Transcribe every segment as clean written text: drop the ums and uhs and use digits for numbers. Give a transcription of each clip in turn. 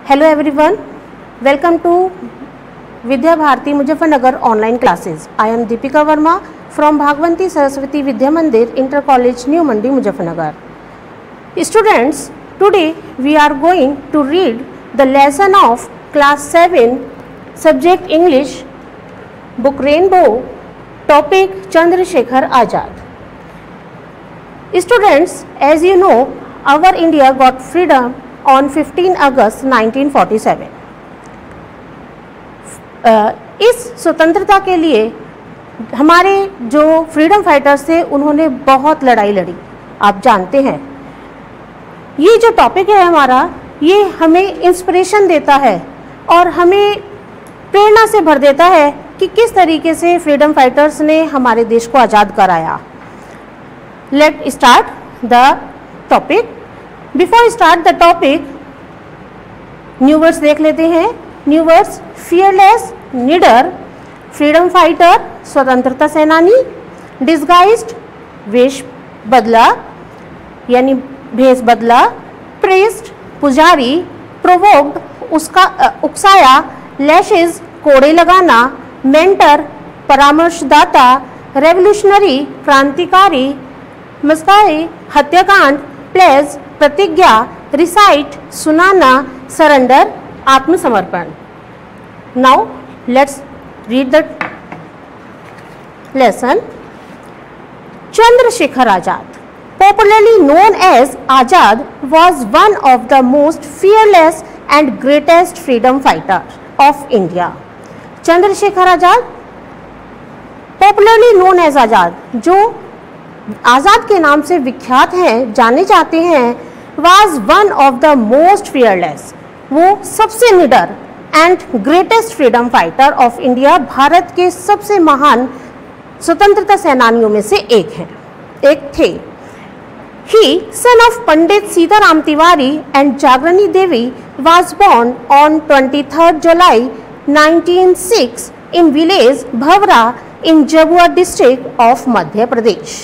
Hello everyone, welcome to Vidya Bharati Muzaffarnagar online classes. I am Deepika Verma from Bhagwanti Saraswati Vidya Mandir Inter College New Mandi Muzaffarnagar. Students, today we are going to read the lesson of class 7 subject English, book Rainbow, topic Chandrasekhar Azad. Students, as you know, our India got freedom on 15 August 1947. इस स्वतंत्रता के लिए हमारे जो freedom fighters थे उन्होंने बहुत लड़ाई लड़ी, आप जानते हैं। ये जो टॉपिक है हमारा, ये हमें इंस्पिरेशन देता है और हमें प्रेरणा से भर देता है कि किस तरीके से फ्रीडम फाइटर्स ने हमारे देश को आज़ाद कराया। Let start the topic. Before start the topic, new words देख लेते हैं। न्यू वर्ड्स: फियरलेस, निडर, फ्रीडम फाइटर, स्वतंत्रता सेनानी, डिस्गाइज्ड, वेश बदला यानी भेष बदला, प्रेस्ड, पुजारी, प्रोवोक्ड, उसका उकसाया, लैशेज, कोड़े लगाना, मेंटर, परामर्शदाता, रेवोल्यूशनरी, क्रांतिकारी, मस्काई, हत्याकांड, प्लेज, प्रतिज्ञा, रिसाइट, सुनाना, सरेंडर, आत्मसमर्पण। Now let's read the lesson. Chandrasekhar Azad, popularly known as Azad, was one of the most fearless and greatest freedom fighter of India. Chandrasekhar Azad, popularly known as Azad, जो आज़ाद के नाम से विख्यात हैं, जाने जाते हैं, was one of the most fearless, वो सबसे निडर and greatest freedom fighter of India, भारत के सबसे महान स्वतंत्रता सेनानियों में से एक थे। He, son of Pandit Sitaram Tiwari and जागरणी Devi, was born on 23rd July 1906 in village Bhavra in Jabua district of Madhya Pradesh.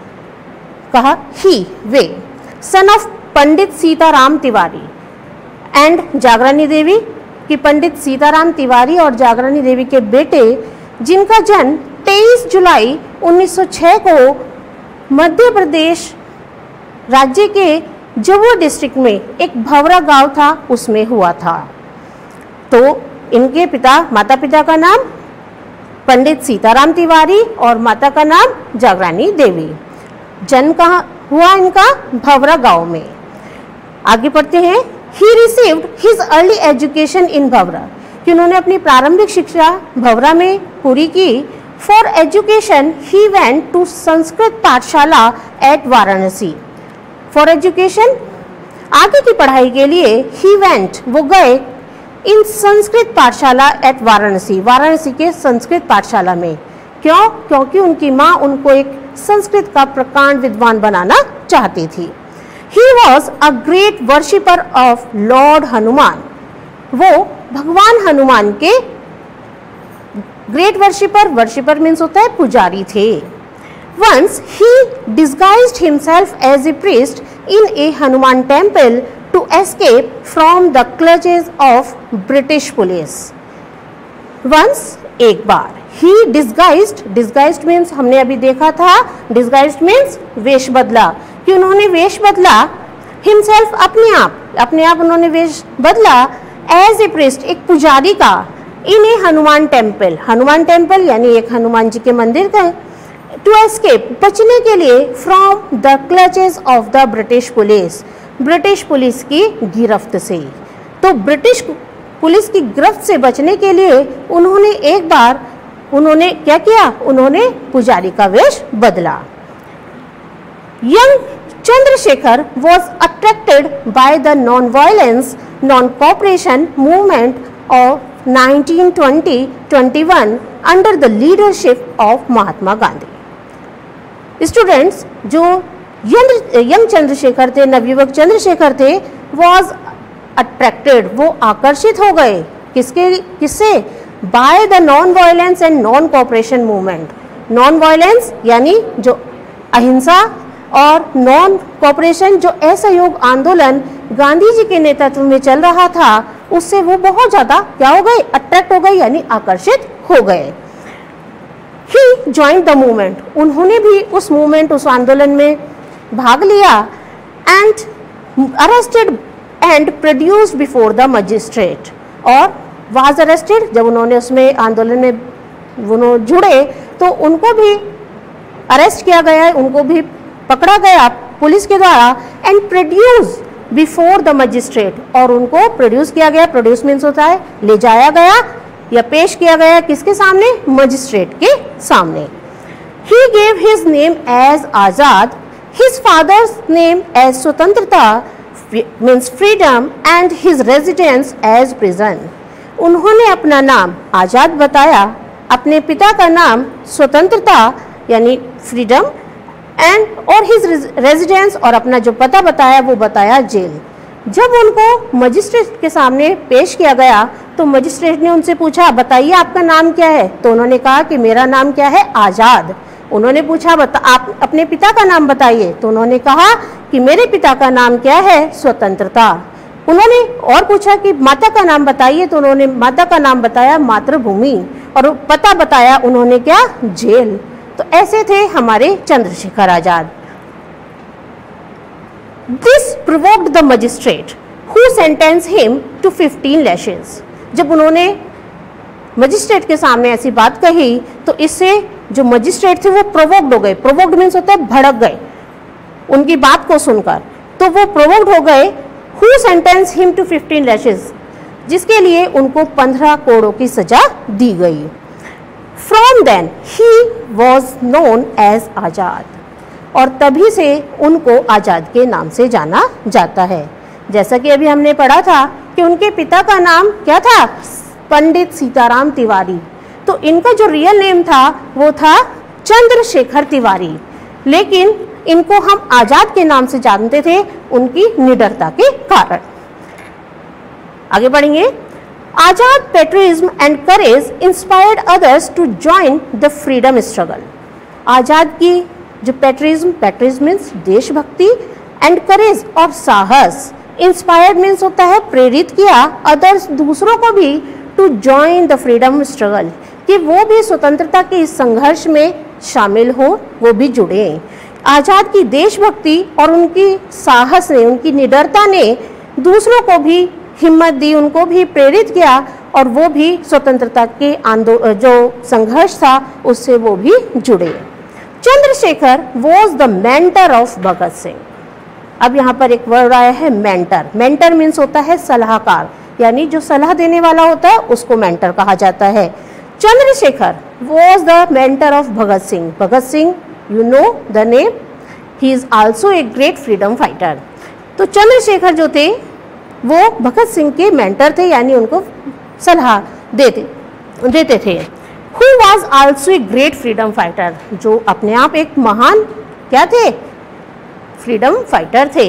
कहा ही, वे, son of Pandit Sitaram Tiwari and Jagrani Devi, कि पंडित सीताराम तिवारी और जागरणी देवी के बेटे, जिनका जन्म 23 जुलाई 1906 को मध्य प्रदेश राज्य के जबुआ डिस्ट्रिक्ट में एक भवरा गांव था उसमें हुआ था। तो इनके माता पिता का नाम पंडित सीताराम तिवारी और माता का नाम जागरणी देवी। जन्म कहाँ हुआ इनका? भवरा गांव में। आगे पढ़ते हैं। He received his early education in भवरा, कि उन्होंने अपनी प्रारंभिक शिक्षा भवरा में पूरी की। For education he went to Sanskrit पाठशाला at वाराणसी। For education, आगे की पढ़ाई के लिए he went, वो गए, in संस्कृत पाठशाला at वाराणसी, वाराणसी के संस्कृत पाठशाला में। क्यों? क्योंकि उनकी माँ उनको एक संस्कृत का प्रकांड विद्वान बनाना चाहती थी। He was a great worshipper of Lord Hanuman, वो भगवान हनुमान के ग्रेट वर्शिपर मीन्स होता है पुजारी थे। Once he disguised himself as a priest in a Hanuman temple to escape from the clutches of British police. Once, एक बार, he disguised means हमने अभी देखा था, disguised means वेश बदला, कि उन्होंने वेश बदला, himself अपने आप उन्होंने वेश बदला, as a priest एक पुजारी का, in a हनुमान टेम्पल यानी एक हनुमान जी के मंदिर का, to escape बचने के लिए from the clutches of the British police, British police की गिरफ्त से। तो ब्रिटिश पुलिस की गिरफ्त से बचने के लिए उन्होंने क्या किया? उन्होंने पुजारी का वेश बदला। Young Chandrasekhar was attracted by the non-violence, non-cooperation movement of 1920-21 under the leadership of Mahatma Gandhi. Students, जो यंग चंद्रशेखर थे, नवयुवक चंद्रशेखर थे, was attracted, वो आकर्षित हो गए किससे? By the non violence and non cooperation movement. Non violence यानी जो अहिंसा और नॉन कोऑपरेशन जो असहयोग आंदोलन गांधी जी के नेतृत्व में चल रहा था उससे वो बहुत ज़्यादा क्या हो गए, अट्रैक्ट हो गए यानी आकर्षित हो गए। ही ज्वाइन द मूवमेंट, उन्होंने भी उस मूवमेंट, उस आंदोलन में भाग लिया। And arrested and produced before the magistrate, और वाज अरेस्टेड, जब उन्होंने उसमें आंदोलन में वो जुड़े तो उनको भी अरेस्ट किया गया, उनको भी पकड़ा गया पुलिस के द्वारा। And produce before the magistrate, और उनको प्रोड्यूस किया गया, प्रोड्यूस मीन्स होता है ले जाया गया या पेश किया गया, किसके सामने, मजिस्ट्रेट के सामने। He gave his name as Azad, his father's name as Swatantrata means freedom, and his residence as prison. उन्होंने अपना नाम आजाद बताया, अपने पिता का नाम स्वतंत्रता यानी फ्रीडम, एंड और हिज रेजिडेंस, और अपना जो पता बताया वो बताया जेल। जब उनको मजिस्ट्रेट के सामने पेश किया गया तो मजिस्ट्रेट ने उनसे पूछा, बताइए आपका नाम क्या है? तो उन्होंने कहा कि मेरा नाम क्या है, आज़ाद। उन्होंने पूछा, आप अपने पिता का नाम बताइए। तो उन्होंने कहा कि मेरे पिता का नाम क्या है, स्वतंत्रता। उन्होंने और पूछा कि माता का नाम बताइए। तो उन्होंने माता का नाम बताया मातृभूमि, और पता बताया उन्होंने क्या, जेल। तो ऐसे थे हमारे Chandrashekhar Azad. This provoked the magistrate who sentenced him to 15 lashes. जब उन्होंने मजिस्ट्रेट के सामने ऐसी बात कही तो इससे जो मजिस्ट्रेट थे वो प्रोवोक्ड हो गए। प्रोवोक्ड मीन्स होता है भड़क गए उनकी बात को सुनकर, तो वो प्रोवोक्ड हो गए। Who sentenced him to 15 lashes, जिसके लिए उनको 15 कोड़ों की सजा दी गई। From then he was known as आजाद, और तभी से उनको आज़ाद के नाम से जाना जाता है। जैसा कि अभी हमने पढ़ा था कि उनके पिता का नाम क्या था, पंडित सीताराम तिवारी। तो इनका जो रियल नेम था वो था चंद्रशेखर तिवारी, लेकिन इनको हम आज़ाद के नाम से जानते थे उनकी निडरता के कारण। आगे बढ़ेंगे। Azad patriotism and courage inspired others to join the freedom struggle. Azad की जो पेट्रियटिज्म मीन्स देशभक्ति, एंड करेज और साहस, इंस्पायर्ड मीन्स होता है प्रेरित किया, अदर्स दूसरों को भी to join the freedom struggle, कि वो भी स्वतंत्रता के इस संघर्ष में शामिल हो, वो भी जुड़े। आज़ाद की देशभक्ति और उनकी साहस ने, उनकी निडरता ने दूसरों को भी हिम्मत दी, उनको भी प्रेरित किया, और वो भी स्वतंत्रता के जो संघर्ष था उससे वो भी जुड़े। Chandrashekhar was the mentor of Bhagat Singh. अब यहाँ पर एक वर्ड आया है मेंटर। मेंटर मीन्स होता है सलाहकार, यानी जो सलाह देने वाला होता है उसको मेंटर कहा जाता है। Chandrashekhar was the mentor of Bhagat Singh. Bhagat Singh, you know the name, he is also a great freedom fighter. तो चंद्रशेखर जो थे वो भगत सिंह के मेंटर थे, यानी उनको सलाह देते थे। Who was also a great freedom fighter, जो अपने आप एक महान क्या थे, फ्रीडम फाइटर थे।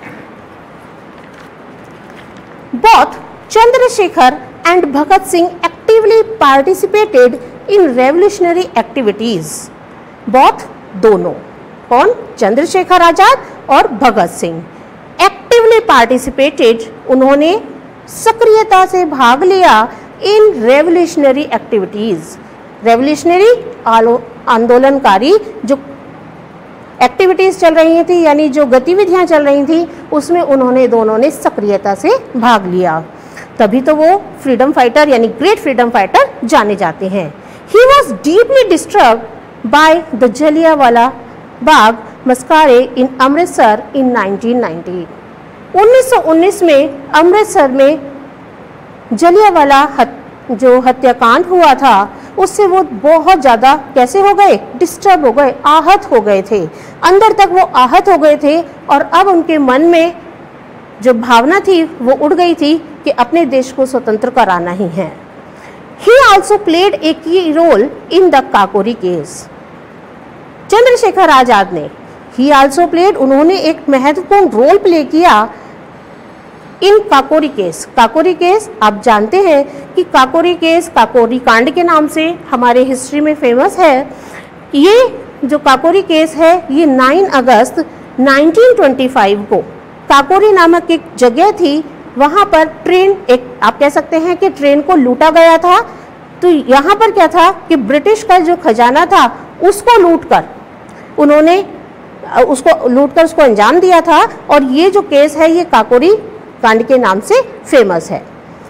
Both Chandrasekhar and Bhagat Singh actively participated in revolutionary activities. Both दोनों, कौन, चंद्रशेखर आजाद और भगत सिंह, एक्टिवली पार्टिसिपेटेड, उन्होंने सक्रियता से भाग लिया इन रेवोल्यूशनरी एक्टिविटीज़। रेवोल्यूशनरी आंदोलनकारी जो एक्टिविटीज़ चल रही थी, यानी जो गतिविधियां चल रही थी, उसमें उन्होंने दोनों ने सक्रियता से भाग लिया, तभी तो वो फ्रीडम फाइटर यानी ग्रेट फ्रीडम फाइटर जाने जाते हैं। He was deeply disturbed by the Jallianwala Bagh massacre in Amritsar in 1990। 1919 में अमृतसर में जलियांवाला जो हत्याकांड हुआ था उससे वो बहुत ज़्यादा कैसे हो गए, डिस्टर्ब हो गए, आहत हो गए थे, अंदर तक वो आहत हो गए थे, और अब उनके मन में जो भावना थी वो उड़ गई थी कि अपने देश को स्वतंत्र कराना ही है। He also played a key role in the Kakori case. Chandrashekhar Azad ने ही ऑल्सो प्लेड, उन्होंने एक महत्वपूर्ण रोल प्ले किया in Kakori case. Kakori case आप जानते हैं कि काकोरी केस काकोरी कांड के नाम से हमारे हिस्ट्री में फेमस है। ये जो काकोरी केस है ये 9 अगस्त 1925 को काकोरी नामक एक जगह थी वहाँ पर ट्रेन, एक आप कह सकते हैं कि ट्रेन को लूटा गया था। तो यहाँ पर क्या था कि ब्रिटिश का जो खजाना था उसको लूटकर उन्होंने उसको अंजाम दिया था। और ये जो केस है ये काकोरी कांड के नाम से फेमस है।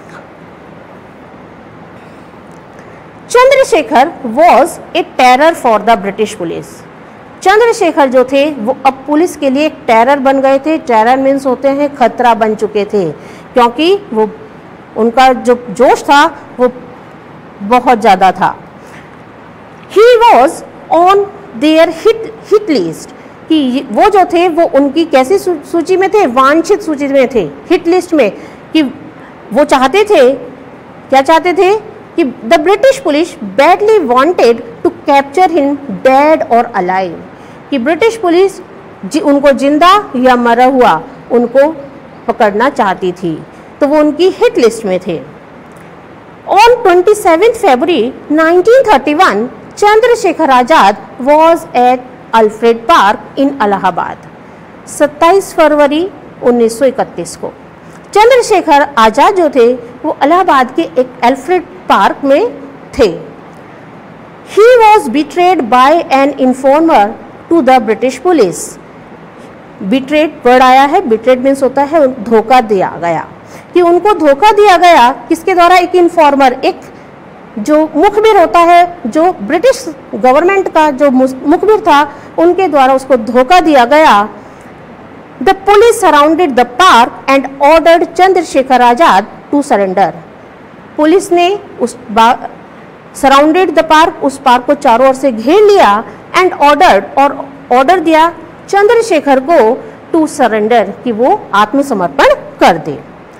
Chandrashekhar was a terror for the British police. Chandrashekhar जो थे वो अब पुलिस के लिए एक टेरर बन गए थे। टेरर मीन्स होते हैं खतरा बन चुके थे, क्योंकि वो उनका जो जोश था वो बहुत ज़्यादा था। He was on their hit list, कि वो जो थे वो उनकी कैसी सूची में थे, वांछित सूची में थे, हिट लिस्ट में। कि वो चाहते थे, क्या चाहते थे कि the British police badly wanted to capture him dead और अलाइव, कि ब्रिटिश पुलिस उनको जिंदा या मरा हुआ उनको पकड़ना चाहती थी। तो वो उनकी हिट लिस्ट में थे। On 27 February 1931, Chandrashekhar Azad was at Alfred park in Allahabad. 27 फरवरी 1931 को चंद्रशेखर आजाद जो थे वो इलाहाबाद के एक अल्फ्रेड पार्क में थे। He was betrayed by an informer to the British police। Betrayed word आया है, betrayed मीन्स होता है धोखा दिया गया, कि उनको धोखा दिया गया। किसके द्वारा? एक इन्फॉर्मर, एक जो मुखबिर होता है, जो ब्रिटिश गवर्नमेंट का जो मुखबिर था, उनके द्वारा उसको धोखा दिया गया। The police surrounded the park and ordered Chandrashekhar Azad to surrender. Police ने उस सराउंडेड द पार्क, उस पार्क को चारों ओर से घेर लिया, एंड ऑर्डर्ड, और ऑर्डर दिया चंद्रशेखर को टू सरेंडर, कि वो आत्मसमर्पण कर दे।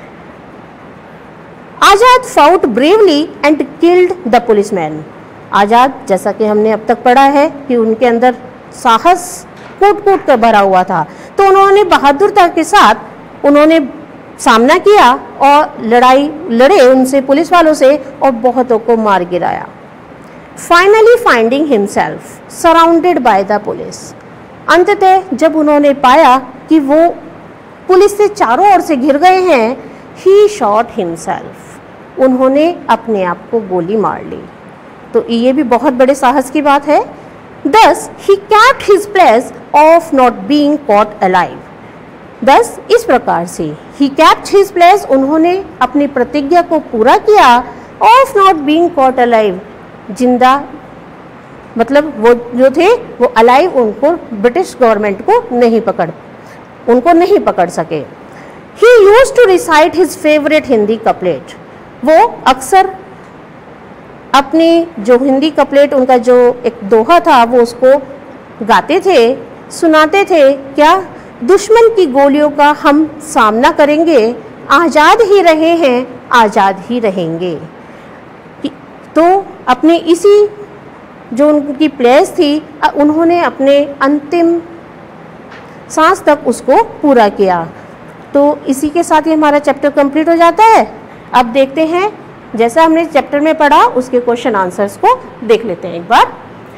Azad fought bravely and killed the policeman. Azad, जैसा कि हमने अब तक पढ़ा है कि उनके अंदर साहस कूट कूट कर भरा हुआ था, तो उन्होंने बहादुरता के साथ उन्होंने सामना किया और लड़े उनसे, पुलिस वालों से, और बहुतों को मार गिराया। Finally finding himself surrounded by the police. अंततः जब उन्होंने पाया कि वो पुलिस से चारों ओर से घिर गए हैं, ही शॉट हिमसेल्फ, उन्होंने अपने आप को गोली मार ली। तो ये भी बहुत बड़े साहस की बात है। Thus he kept his pledge of not being caught alive। Thus इस प्रकार से he kept his pledge, उन्होंने अपनी प्रतिज्ञा को पूरा किया, of not being caught alive, जिंदा मतलब वो जो थे वो alive, उनको ब्रिटिश गवर्नमेंट को उनको नहीं पकड़ सके। He used to recite his favorite Hindi couplet. वो अक्सर अपनी जो हिंदी कपलेट, उनका जो एक दोहा था, वो उसको गाते थे, सुनाते थे। क्या? दुश्मन की गोलियों का हम सामना करेंगे, आज़ाद ही रहे हैं, आज़ाद ही रहेंगे। तो अपने इसी जो उनकी प्लेस थी, उन्होंने अपने अंतिम सांस तक उसको पूरा किया। तो इसी के साथ ही हमारा चैप्टर कंप्लीट हो जाता है। अब देखते हैं, जैसा हमने चैप्टर में पढ़ा उसके क्वेश्चन आंसर्स को देख लेते हैं एक बार।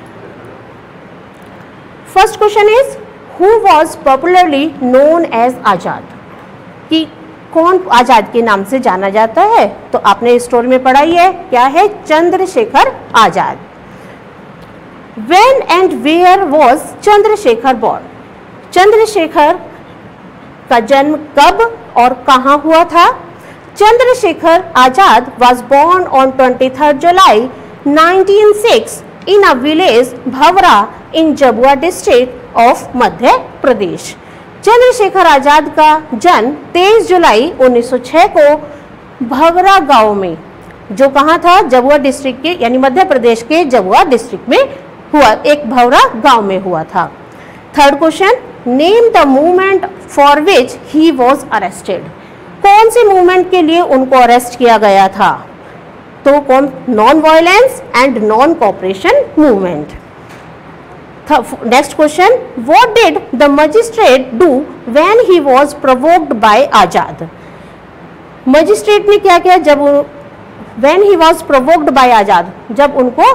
First question is, who was popularly known as Azad, कि कौन आजाद के नाम से जाना जाता है? तो आपने स्टोरी में पढ़ा ही है, क्या है? Chandrashekhar Azad. When and where was Chandrashekhar born, Chandrashekhar का जन्म कब और कहाँ हुआ था? Chandrashekhar Azad was born on 23rd July 1906 in a village Bhavra in Jhabua district of Madhya Pradesh. Chandrashekhar Azad का जन्म 23 जुलाई 1906 को भवरा गांव में, जो कहाँ था? जबुआ डिस्ट्रिक्ट के, यानी मध्य प्रदेश के जबुआ डिस्ट्रिक्ट में हुआ, एक भवरा गांव में हुआ था। Third question, name the movement for which he was arrested, कौन से मूवमेंट के लिए उनको अरेस्ट किया गया था? तो कौन? Non violence and non cooperation movement. Next question, what did the magistrate do when he was provoked by Azad, magistrate ने क्या किया जब when he was provoked by Azad, जब उनको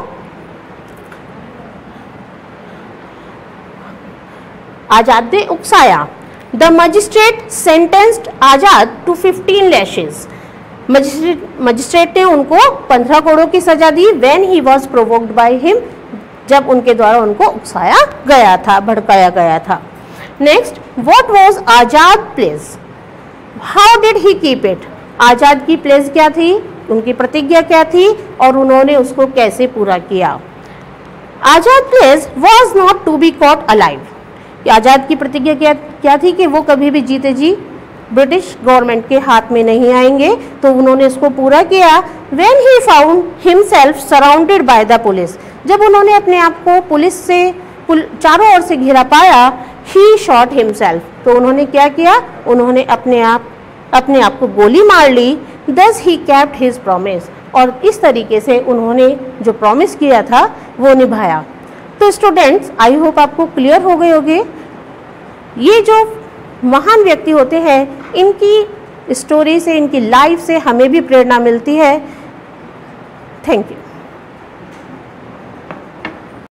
आजाद ने उकसाया। The magistrate sentenced Azad to 15 lashes. मजिस्ट्रेट ने उनको 15 कोड़ों की सजा दी when he was provoked by him, जब उनके द्वारा उनको उकसाया गया था, भड़काया गया था। Next, what was Azad pledge, how did he keep it. Azad की प्लेस क्या थी, उनकी प्रतिज्ञा क्या थी और उन्होंने उसको कैसे पूरा किया। Azad pledge was not to be caught alive. Azad की प्रतिज्ञा क्या थी कि वो कभी भी जीते जी ब्रिटिश गवर्नमेंट के हाथ में नहीं आएंगे, तो उन्होंने इसको पूरा किया। When he found himself surrounded by the police, जब उन्होंने अपने आप को पुलिस से चारों ओर से घिरा पाया, ही शॉट हिमसेल्फ, तो उन्होंने क्या किया, उन्होंने अपने आप को गोली मार ली। दस ही कैप्ट हिज प्रॉमिस, और इस तरीके से उन्होंने जो प्रॉमिस किया था वो निभाया। तो स्टूडेंट्स, आई होप आपको क्लियर हो गए होंगे। ये जो महान व्यक्ति होते हैं, इनकी स्टोरी से, इनकी लाइफ से हमें भी प्रेरणा मिलती है। Thank you.